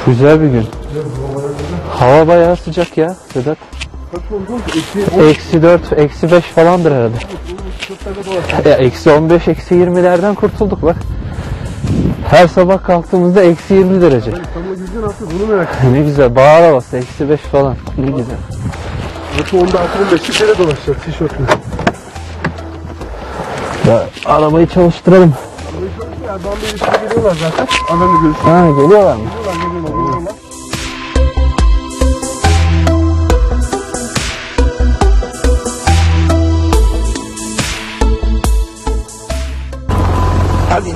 Güzel bir gün. Hava bayağı sıcak ya Sedat. Kaç oldu? Eksi 4, eksi 5 falandır herhalde. Ya eksi 15, eksi 20'lerden kurtulduk bak. Her sabah kalktığımızda eksi 20 derece. İstanbul'a gideceksin artık bunu merak ettim. Ne güzel, bağır havası, eksi 5 falan. Ne güzel. Artık 10'da 15'li kere dolaşacağız tişörtle. Ya arabayı çalıştıralım. Erdoğan Bey'le şimdi geliyorlar zaten. Adamla görüşürüz. Ha, geliyorlar mı? Geliyorlar. Hadi ne?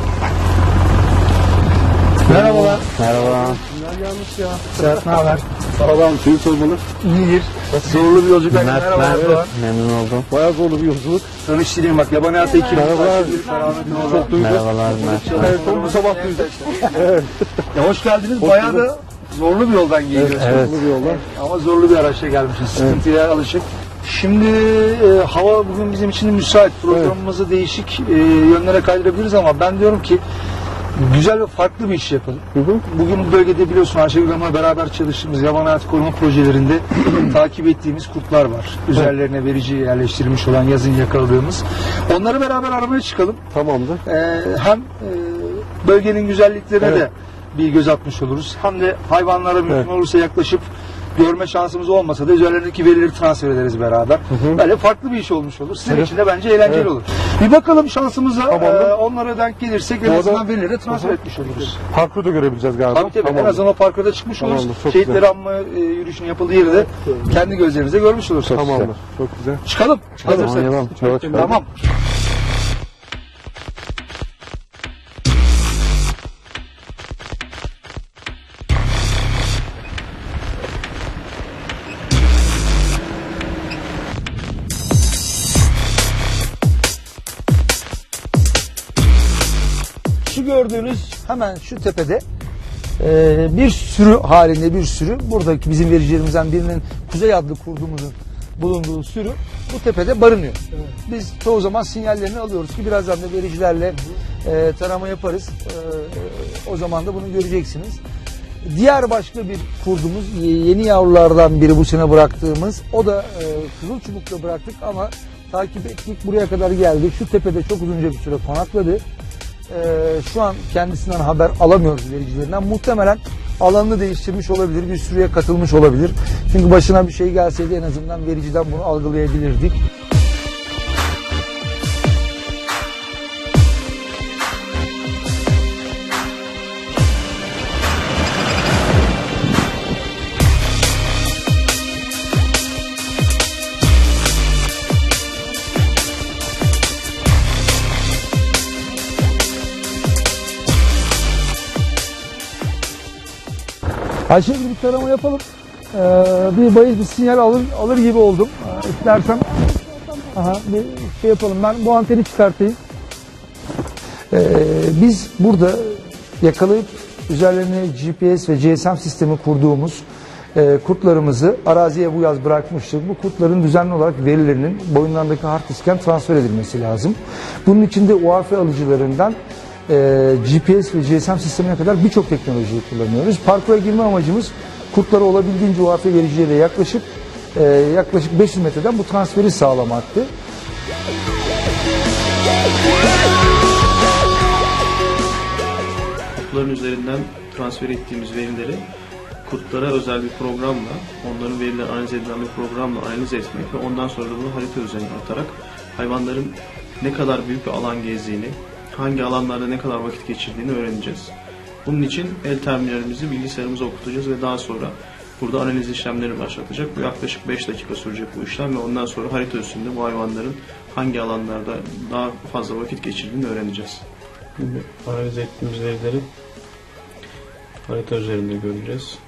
Merhabalar. Merhaba. Kimler gelmiş ya? Serhat ne haber? Sağlam, seni sormalı. İyidir. Zorlu bir yolculuk. Mert, memnun oldum. Bayağı zorlu bir yolculuk. Tanıştırayım bak. Yaban hayatı ekibi. Merhabalar. Çok duydum. Merhabalar Mert. Evet, son bu sabah duydum. Evet. Ya hoş geldiniz. Bayağı da zorlu bir yoldan geliyoruz. Evet. Zorlu bir yoldan. Ama zorlu bir araçla gelmişiz. Sıkıntıya alışık. Şimdi hava bugün bizim için de müsait. Programımızı değişik yönlere kaydırabiliriz ama ben diyorum ki güzel ve farklı bir iş yapalım. Bugün bu bölgede biliyorsun Ayşegül Hanım'la beraber çalıştığımız yaban hayatı koruma projelerinde takip ettiğimiz kurtlar var. Üzerlerine verici yerleştirilmiş olan yazın yakaladığımız. Onları beraber aramaya çıkalım. Tamamdır. Hem bölgenin güzelliklerine de bir göz atmış oluruz. Hem de hayvanlara mümkün olursa yaklaşıp görme şansımız olmasa da üzerlerindeki verileri transfer ederiz beraber. Böyle farklı bir iş olmuş olur. Sizin için de bence eğlenceli olur. Bir bakalım şansımıza onlara denk gelirsek en azından verileri de transfer etmiş oluruz. Parkuru da görebileceğiz galiba. Tabii en azından o parkurda çıkmış oluruz. Çok Şehitleri güzel. anma yürüyüşünün yapıldığı yeri de kendi gözlerimizle görmüş oluruz. Tamamdır. Çok güzel. Çıkalım. Hazırsanız. Oynayalım. Yola çıkalım. Tamam. Şu gördüğünüz hemen şu tepede bir sürü halinde bir sürü buradaki bizim vericilerimizden birinin Kuzey adlı kurdumuzun bulunduğu sürü bu tepede barınıyor. Biz çoğu zaman sinyallerini alıyoruz ki birazdan da vericilerle tarama yaparız. O zaman da bunu göreceksiniz. Diğer başka bir kurdumuz yeni yavrulardan biri bu sene bıraktığımız o da Kızılçubuk'ta bıraktık ama takip ettik buraya kadar geldi. Şu tepede çok uzunca bir süre konakladı. Şu an kendisinden haber alamıyoruz vericilerinden. Muhtemelen alanını değiştirmiş olabilir, bir sürüye katılmış olabilir. Çünkü başına bir şey gelseydi en azından vericiden bunu algılayabilirdik. Ayşegül bir tarama yapalım. Bir bayıl bir sinyal alır gibi oldum. İstersen bir şey yapalım. Ben bu anteni çıkartayım. Biz burada yakalayıp üzerlerine GPS ve GSM sistemi kurduğumuz kurtlarımızı araziye bu yaz bırakmıştık. Bu kurtların düzenli olarak verilerinin boyunlarındaki hard disken transfer edilmesi lazım. Bunun için de UAF alıcılarından GPS ve GSM sistemine kadar birçok teknolojiyi kullanıyoruz. Parkura girme amacımız kurtlara olabildiğince UAF vericiyle yaklaşık 500 metreden bu transferi sağlamaktı. Kurtların üzerinden transfer ettiğimiz verileri kurtlara özel bir programla, onların verileri analiz edilen bir programla analiz etmek ve ondan sonra da bunu harita üzerine atarak hayvanların ne kadar büyük bir alan gezdiğini, hangi alanlarda ne kadar vakit geçirdiğini öğreneceğiz. Bunun için el terminalimizi bilgisayarımıza okutacağız ve daha sonra burada analiz işlemlerini başlatacak. Bu yaklaşık 5 dakika sürecek bu işlem ve ondan sonra harita üstünde bu hayvanların hangi alanlarda daha fazla vakit geçirdiğini öğreneceğiz. Şimdi analiz ettiğimiz verileri harita üzerinde göreceğiz.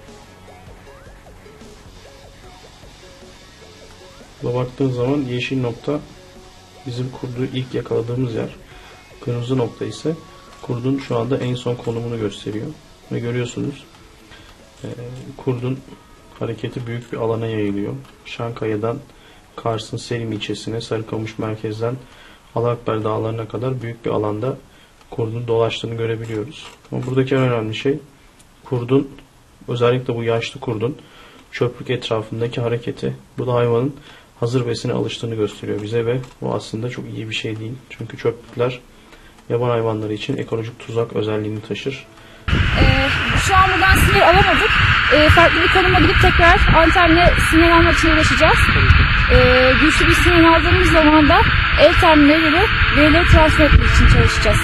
Burada baktığın zaman yeşil nokta bizim kurdu ilk yakaladığımız yer. Kırmızı nokta ise kurdun şu anda en son konumunu gösteriyor. Ve görüyorsunuz kurdun hareketi büyük bir alana yayılıyor. Şankaya'dan Kars'ın Selim ilçesine, Sarıkamış merkezden Alakber dağlarına kadar büyük bir alanda kurdun dolaştığını görebiliyoruz. Ama buradaki en önemli şey kurdun, özellikle bu yaşlı kurdun çöplük etrafındaki hareketi, bu da hayvanın hazır besine alıştığını gösteriyor bize ve bu aslında çok iyi bir şey değil. Çünkü çöplükler yaban hayvanları için ekolojik tuzak özelliğini taşır. Şu an buradan sinyal alamadık. Farklı bir konuma gidip tekrar antenle sinyal almak için uğraşacağız. Güçlü bir sinyal aldığımız zaman da el terminalleriyle verileri transfer etmek için çalışacağız.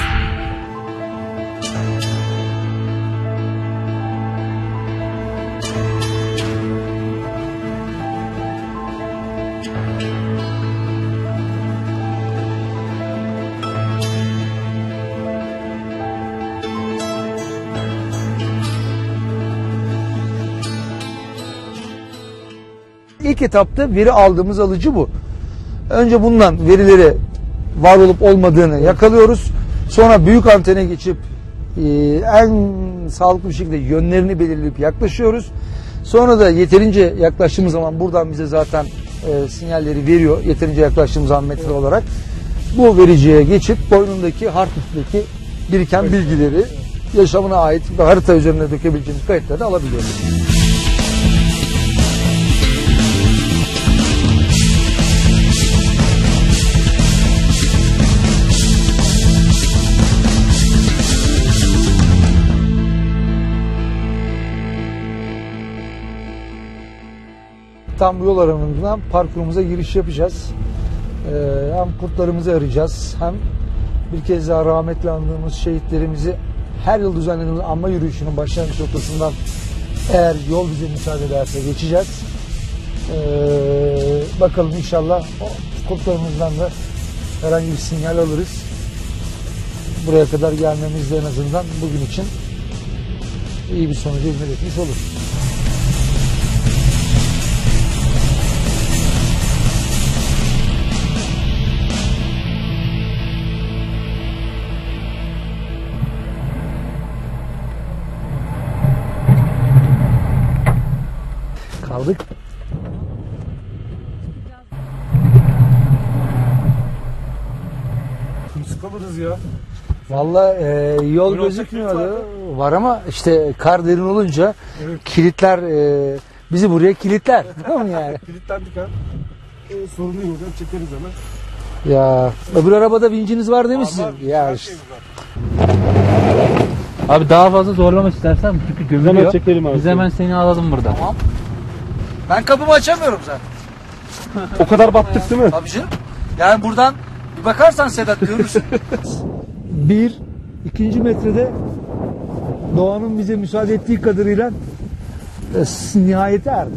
İlk etapta veri aldığımız alıcı bu. Önce bundan verileri var olup olmadığını yakalıyoruz. Sonra büyük antene geçip en sağlıklı bir şekilde yönlerini belirleyip yaklaşıyoruz. Sonra da yeterince yaklaştığımız zaman buradan bize zaten sinyalleri veriyor. Yeterince yaklaştığımız zaman metre olarak. Bu vericiye geçip boynundaki hard disk'teki biriken bilgileri yaşamına ait ve harita üzerine dökebileceğimiz kayıtları da alabiliyoruz. Tam bu yol aramından parkurumuza giriş yapacağız. Hem kurtlarımızı arayacağız, hem bir kez daha rahmetli andığımız şehitlerimizi her yıl düzenlediğimiz anma yürüyüşünün başlangıç noktasından, eğer yol bize müsaade ederse, geçeceğiz. Bakalım inşallah o kurtlarımızdan da herhangi bir sinyal alırız. Buraya kadar gelmemiz de en azından bugün için iyi bir sonuca hizmet etmiş olur. Kaldık. Nasıl kalırız ya? Vallahi yol Buyurun, gözükmüyordu. Var ama işte kar derin olunca Evet. kilitler bizi buraya kilitler. Tamam mı yani? Kilitlendik ha. Sorunu yok hocam, çekeriz hemen. Ya öbür arabada vinciniz var değil mi sizin? Var, Ya her işte. şeyimiz var. Abi daha fazla zorlama istersen çünkü gömülüyor. Hemen çekelim abi. Biz hemen seni alalım buradan. Tamam. Ben kapımı açamıyorum zaten. O kadar battık değil mi? Tabii canım. Yani buradan bir bakarsan Sedat görürsün. İkinci metrede doğanın bize müsaade ettiği kadarıyla nihayete erdi.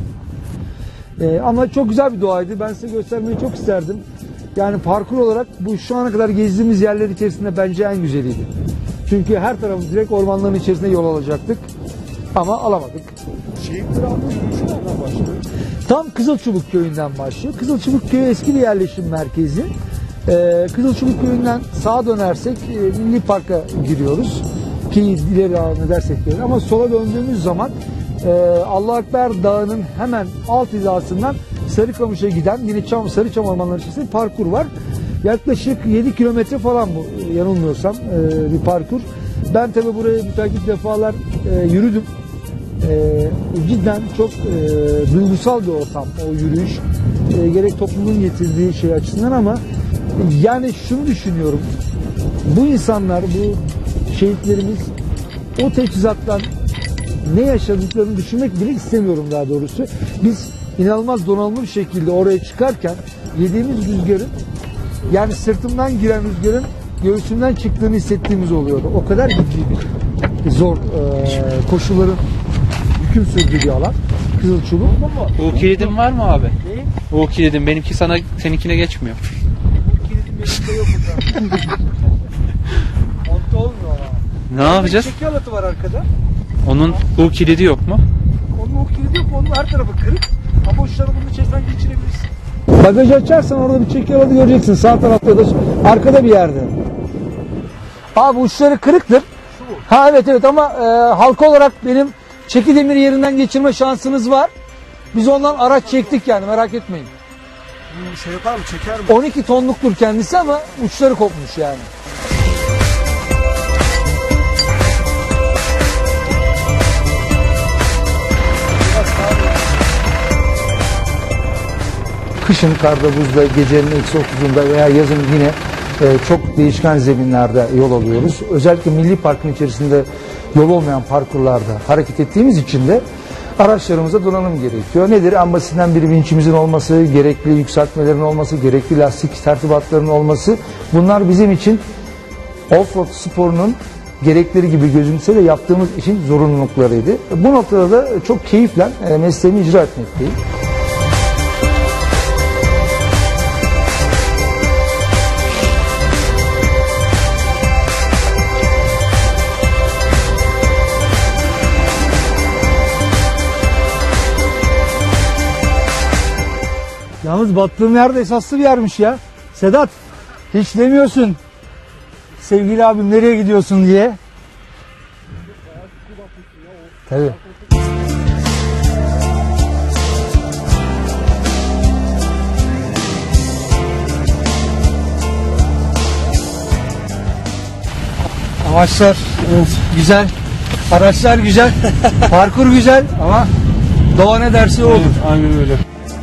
Ama çok güzel bir doğaydı. Ben size göstermeyi çok isterdim. Yani parkur olarak bu şu ana kadar gezdiğimiz yerler içerisinde bence en güzeliydi. Çünkü her tarafımız direkt ormanların içerisinde yol alacaktık. Ama alamadık. Şehitleri almış, yürüyüşü nereden başlıyor? Tam Kızılçubuk köyünden başlıyor. Kızılçubuk köyü eski bir yerleşim merkezi. Kızılçubuk köyünden sağa dönersek Milli Park'a giriyoruz. Ki ileri devam edersek de öyle. Ama sola döndüğümüz zaman Allah Ekber Dağı'nın hemen alt hizasından Sarıkamış'a giden yine Sarıçam ormanları içerisinde bir parkur var. Yaklaşık 7 kilometre falan bu yanılmıyorsam bir parkur. Ben tabi buraya müteakip defalar yürüdüm. Cidden çok duygusal bir ortam o yürüyüş. Gerek toplumun getirdiği şey açısından ama yani şunu düşünüyorum. Bu insanlar, bu şehitlerimiz o teçhizattan ne yaşadıklarını düşünmek bile istemiyorum daha doğrusu. Biz inanılmaz donanımlı bir şekilde oraya çıkarken yediğimiz rüzgarın, yani sırtımdan giren rüzgarın göğsümden çıktığını hissettiğimiz oluyordu. O kadar ciddi bir zor koşulların hüküm sürdüğü bir alan. Kızılçubuk. U kilidin var mı abi? U kilidin benimki seninkine geçmiyor. Bu kilidim elimde yok burada. Monte olmuyor ama. Ne yapacağız? Çeki alatı var arkada. Onun U kilidi yok mu? Onun o kilidi yok. Onun her tarafı kırık. Ama uçları bunun içerisinden geçirebilirsin. Bagajı açarsan orada bir çeki alatı göreceksin. Sağ tarafta da arkada bir yerde. Abi uçları kırıktır. Ha evet ama halka olarak benim çeki demiri yerinden geçirme şansınız var. Biz ondan araç çektik yani, merak etmeyin. Şey yapar mı, çeker mi? 12 tonluktur kendisi ama uçları kopmuş yani. kışın karda buzda gecenin -30'unda veya yazın yine çok değişken zeminlerde yol alıyoruz. Özellikle milli parkın içerisinde yol olmayan parkurlarda hareket ettiğimiz için de araçlarımıza donanım gerekiyor. Nedir? En basitinden bir vinçimizin olması, gerekli yükseltmelerin olması, gerekli lastik tertibatlarının olması. Bunlar bizim için off-road sporunun gerekleri gibi gözükse de yaptığımız işin zorunluluklarıydı. Bu noktada da çok keyifle mesleğimi icra etmekteyim. Yalnız battığım yer de esaslı bir yermiş ya. Sedat, hiç demiyorsun sevgili abim nereye gidiyorsun diye. Tabii. Amaçlar güzel, araçlar güzel, parkur güzel ama doğa ne derse o olur. Aynen öyle.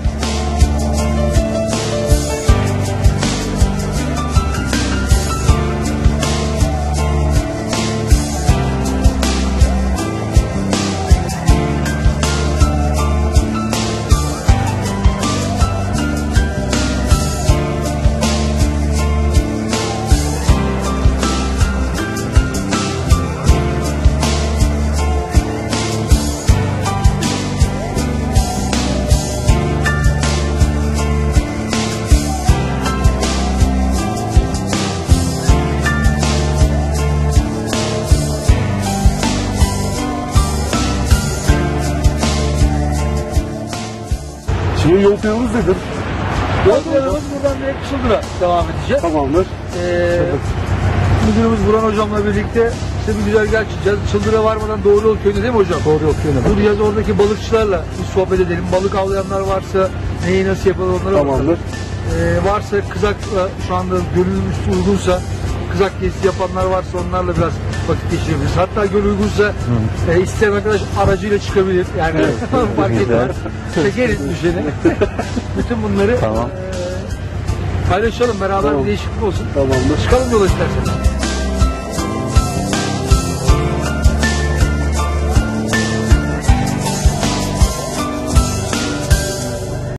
Şimdi yol planımız nedir? Yol planımız buradan direkt Çıldır'a devam edeceğiz. Tamamdır. Müdürümüz Burhan hocamla birlikte işte bir güzergah çıkacağız. Çıldır'a varmadan Doğru Yol Köyü'nde değil mi hocam? Doğru yol planı. Duracağız oradaki balıkçılarla bir sohbet edelim. Balık avlayanlar varsa neyi nasıl yapalım onlara Tamamdır. bakalım. Varsa kızakla şu anda gölün üstü uygunsa kızak gezisi yapanlar varsa onlarla biraz vakit geçirebiliriz. Hatta göl uygunsa isteyen arkadaş aracıyla çıkabilir. Yani fark etmez. Çekeriz düşeni. Bütün bunları paylaşalım. Beraber Tamam. bir değişiklik olsun. Tamamdır. Çıkalım yola isterseniz.